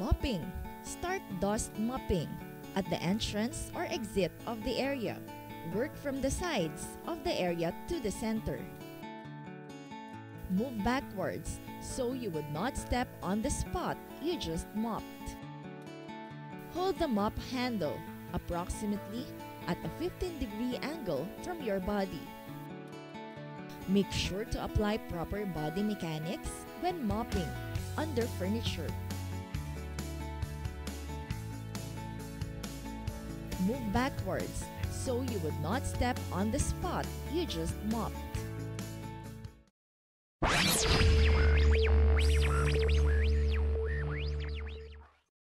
Mopping. Start dust mopping at the entrance or exit of the area. Work from the sides of the area to the center. Move backwards so you would not step on the spot you just mopped. Hold the mop handle approximately at a 15-degree angle from your body. Make sure to apply proper body mechanics when mopping under furniture. Move backwards so you would not step on the spot you just mopped.